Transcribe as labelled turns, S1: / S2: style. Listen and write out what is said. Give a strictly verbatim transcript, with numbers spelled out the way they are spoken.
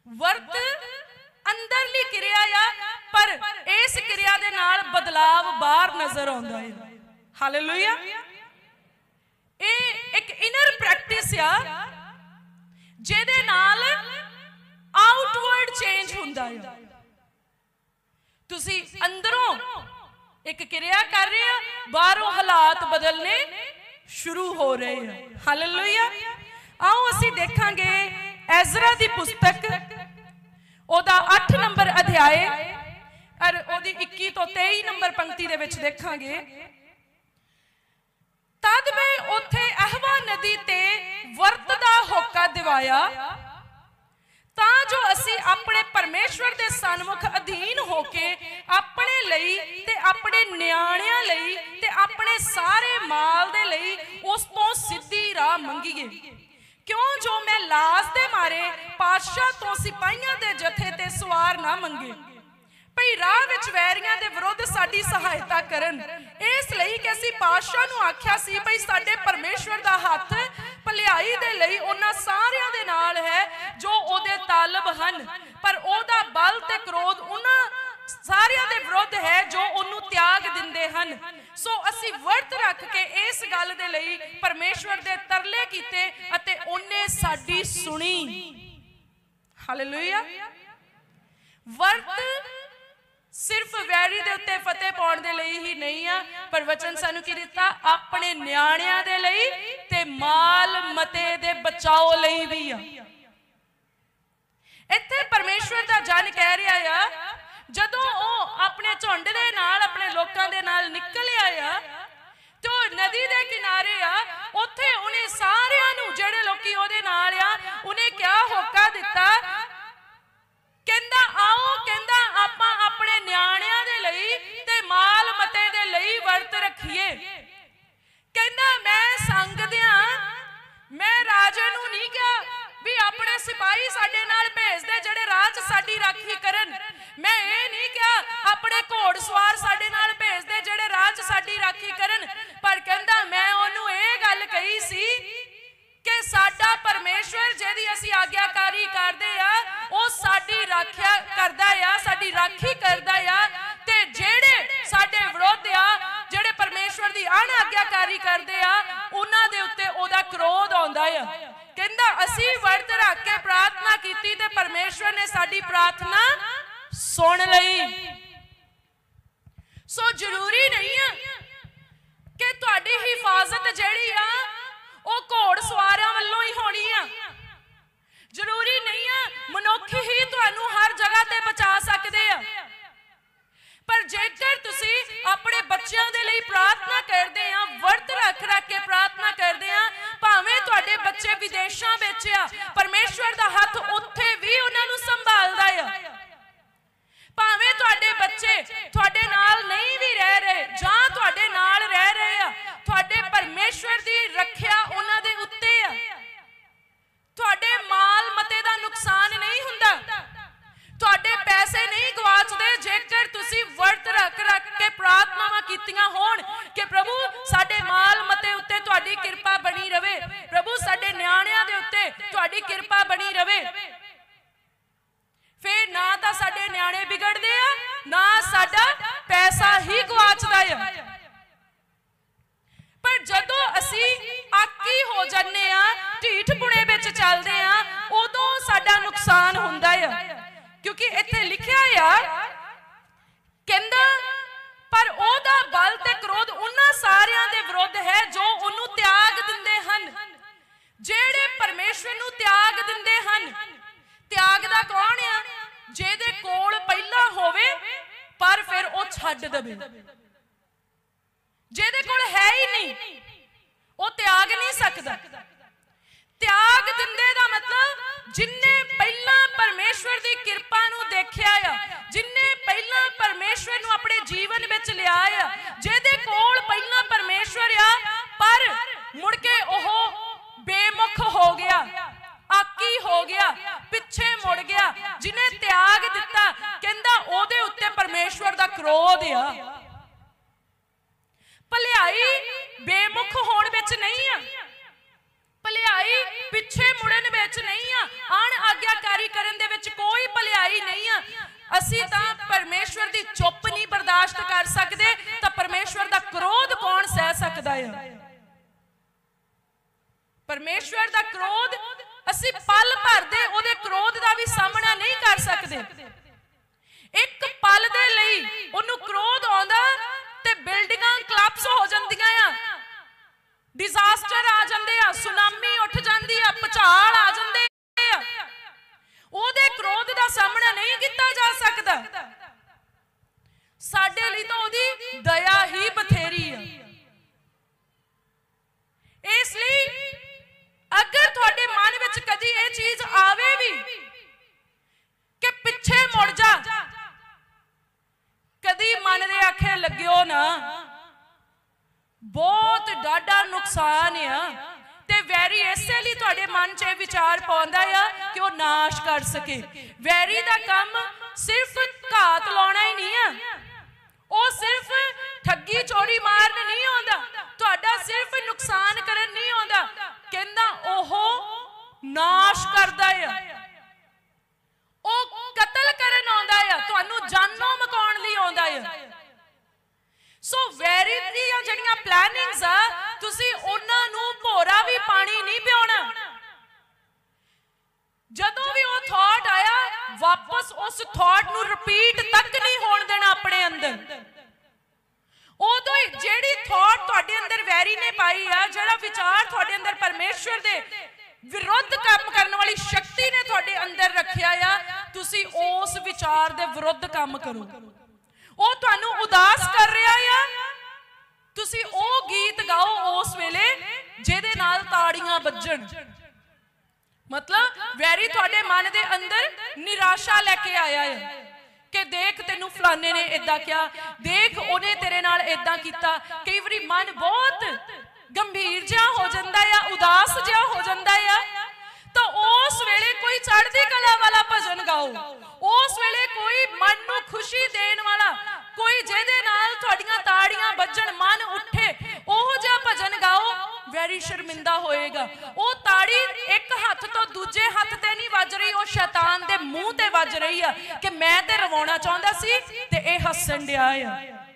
S1: वर्त अंदरली क्रिया आ, पर इस क्रिया दे नाल बदलाव बाहर नजर आउंदा है। हालेलुया। ये एक इनर प्रैक्टिस आ जिहदे नाल आउटवर्ड चेंज हुंदा है। तुसी अंदरों एक क्रिया कर रहे हैं, बाहरों हालात बदलने शुरू हो रहे हैं। हालेलुया। आओ असी देखांगे एजरा दी पुस्तक ओदा अठ नंबर अध्याय और ओदी इक्की तो तेई नंबर पंक्ति दे विच देखांगे। तद मैं उत्थे अहवा नदी ते वर्त दा होका दिवाया तां जो असी अपने परमेश्वर दे सन्मुख अधीन होके अपने लई ते अपने न्याणियां लई ते अपने सारे माल दे लई उस तो सीधी राह मंगीए। क्यों जो मैं लाज दे मारे पातशाह तो सिपाहियां दे जथे ते सवार ना मंगे भई राह विच वैरियां दे विरुद्ध साडी सहायता करन। इस लई कि असी पातशाह नूं आख्या सी भई साडे परमेश्वर दा हथ भलाई दे लई उन्हां सारियां दे नाल है जो ओदे तालब हन, पर ओदा बल ते क्रोध उन्हां सारियां दे विरुद्ध है जो ओनू त्याग दिंदे हन। सो असी वर्त रख के इस गल दे लई परमेश्वर दे तरले कीते अते ओने साडी सुनी। हालेलुया। वर्त सिर्फ वैरी दे उत्ते फतेह पाउण दे लई ही नहीं आ, पर वचन सानू की दिता अपने न्याणियां दे लई ते माल मते दे बचाओ लई भी आ। इत्थे परमेश्वर दा जन कह रहा आ जदों ओ अपने झुंड दे नाल अपने लोकां दे नाल निकल आया तो नदी दे किनारे आ, उत्थे उन्हें सारियां नूं जिहड़े लोकी ओहदे नाल आ उन्हें क्या होका दिता, कहंदा आओ कहंदा आपां अपने न्याणियां दे लई ते माल मते दे लई वर्त रखीए। कहंदा मैं संग दियां मैं राजे नूं नहीं कहा भी अपने सिपाही साडे नाल भेज दे जिहड़े राह च साडी राखी करन। मैं ये नहीं कहा अपने घोड़ सवार साडे नाल भेज दे जिहड़े राह च साडी राखी करन, पर कहंदा मैं ओनू ये गल कही सी कि साडा परमेश्वर जिहदी असीं आग्याकारी करदे आ ओ साडी राखिया करदा आ, साडी राखी करदा आ, ते जिहड़े साडे विरोध आ जिहड़े परमेश्वर दी अनाग्याकारी करदे आ उन्हां दे उत्ते ओदा क्रोध आउंदा आ। कहंदा असीं वर्त रख के प्रार्थना कीती ते परमेश्वर ने साडी प्रार्थना सुन लई। सो जरूरी नहीं है कि तुहाडी हिफाजत जिहड़ी आ ओ घोड़ सवारां वल्लों ही होनी आ। जरूरी नहीं है मनुख ही तुहानू हर जगह ते बचा सकदे आ, पर जेकर तुसी अपने बच्चों दे लई प्रार्थना करदे आ, वर्त रख रख के प्रार्थना करदे आ, भावें तुहाडे बच्चे विदेशां विच आ परमेश्वर दा हथ उत्थे भी उन्हां नूं संभालदा आ। भावें तुहाडे बच्चे तुहाडे नाल नहीं भी रह रहे जां तुहाडे नाल रह रहे आ, तुहाडे परमेश्वर दी रखिया उन्हां दे उत्ते आ। तुहाडे माल मते दा नुकसान नहीं हुंदा, तुहाडे पैसे नहीं गवाचदे जेकर तुसी वर्त रख रख के प्रार्थनावां कीतियां होण कि प्रभु साडे माल मते उत्ते तुहाडी किरपा बनी रवे, प्रभु साडे न्याणियां दे उत्ते तुहाडी किरपा बनी रवे। फिर ना तां साडे न्याणे बिगड़दे आ ना साडा पैसा ही गवाचदा आ। पर जदों असी आकी हो जाने आ ढीठ पुणे विच चलदे आ उदों साडा नुकसान हुंदा आ, क्योंकि इत्थे लिखिया आ कहंदा पर ओहदा बल ते क्रोध उन्हां सारियां दे विरुद्ध है जो ओनू त्याग दिंदे हन। जेड़े परमेश्वर नू त्याग दिंदे हन, त्यागदा कौन आ? जेदे कोल पहला होवे पर फिर ओ छड्ड देवे, जेदे कोल है ही नहीं ओ त्याग नहीं सकदा। त्याग दिंदे दा मतलब जिन्ने पहला परमेश्वर दी किरपा नू देखिया आ, जिन्ने पहला परमेश्वर नू अपने जीवन विच लिया आ, जेदे कोल पहला परमेश्वर आ पर मुड़ के ओह बेमुख हो गया, आकी हो गया, पिछे मुड़ गया, जिन्हें त्याग दिता कहंदा ओदे उत्ते परमेश्वर दा क्रोध आ। भलाई बेमुख होण विच नहीं आ, भलाई पिछे मुड़न विच नहीं आ, अण आग्याकारी करन दे विच कोई भलाई नहीं आ। असी तां परमेश्वर दी चुप नहीं बर्दाश्त कर सकदे, तां परमेश्वर दा क्रोध कौन सह सकदा है? परमेश्वर दा क्रोध असी पल भर दे ओदे क्रोध दा भी सामना नहीं कर सकदे। एक पल दे लई ओनू क्रोध आउंदा ते बिल्डिंगां कलैप्स हो जांदियां आ, डिजास्टर आ जांदे आ, सुनामी उठ जांदी आ, भुचाल आ जांदे आ, ओदे क्रोध दा सामना नहीं कीता जा सकदा। साडे लई तां ओदी दया ही बथेरी है। इसलिए अगर तुहाडे मन विच कदी ये चीज आवे भी कि पिछे मुड़ जा, कदी मन दे आखे लग्यो ना, बहुत डाढा नुकसान है। ते वैरी इसे लिए तुहाडे मन च विचार पाउंदा है कि वह नाश कर सके। वैरी दा काम सिर्फ घात लाउणा ही नहीं है, वह सिर्फ ठगी चोरी मारन नहीं आउंदा, तुहाडा सिर्फ नुकसान करन नहीं आउंदा, कहंदा ओहो नाश करदा है, ओह कतल करन आउंदा है, तुहानू जानों मकाउण लई आउंदा है। सो वैरी ਦੀਆਂ ਜਿਹੜੀਆਂ ਪਲੈਨਿੰਗਸ ਆ, ਤੁਸੀਂ ਉਹਨਾਂ ਨੂੰ ਭੋਰਾ ਵੀ ਪਾਣੀ ਨਹੀਂ ਪਿਆਉਣਾ। ਜਦੋਂ ਵੀ ਉਹ ਥਾਟ ਆਇਆ, ਵਾਪਸ ਉਸ ਥਾਟ ਨੂੰ ਰਿਪੀਟ ਤੱਕ ਨਹੀਂ ਹੋਣ ਦੇਣਾ ਆਪਣੇ ਅੰਦਰ। ਉਦੋਂ ਹੀ ਜਿਹੜੀ ਥਾਟ ਤੁਹਾਡੇ ਅੰਦਰ ਵੈਰੀ ਨੇ ਪਾਈ ਆ, ਜਿਹੜਾ ਵਿਚਾਰ ਤੁਹਾਡੇ ਅੰਦਰ ਪਰਮੇਸ਼ਵਰ ਦੇ ਵਿਰੁੱਧ ਕੰਮ ਕਰਨ ਵਾਲੀ ਸ਼ਕਤੀ ਨੇ ਤੁਹਾਡੇ ਅੰਦਰ ਰੱਖਿਆ ਆ, ਤੁਸੀਂ ਉਸ ਵਿਚਾਰ ਦੇ ਵਿਰੁੱਧ ਕੰਮ ਕਰੋ। ਉਹ ਤੁਹਾਨੂੰ ਉਦਾਸ ਕਰ ਰਿਹਾ ਆ, ਤੁਸੀਂ ਉਹ ਗੀਤ ਗਾਓ ਉਸ ਵੇਲੇ ਜਿਹਦੇ ਨਾਲ ਤਾੜੀਆਂ ਵੱਜਣ। मतलब वैरी तुहाडे मन दे अंदर निराशा लेके आया है कि देख तेनू फलाने ने इदा किया, देख उन्हें तेरे नाल इदा कीता। कई बारी मन बहुत गंभीर जिहा हो जाता है, उदास जिहा हो जाता है, तो उस वेले कोई चढ़दी कला वाला भजन गाओ, उस वेले कोई मन नू खुशी देण वाला, कोई जिहदे नाल तुहाडीआं ताड़ियां बजण, मन उठे, ओह जिहा भजन गाओ। वैरी शर्मिंदा होएगा। वो ताड़ी एक हाथ तो दूजे हाथ ते नहीं वज रही, वो शैतान दे मुंह ते वज रही है कि मैं ते रवाउणा चाहुंदा सी ते इह हस्सण दिया है।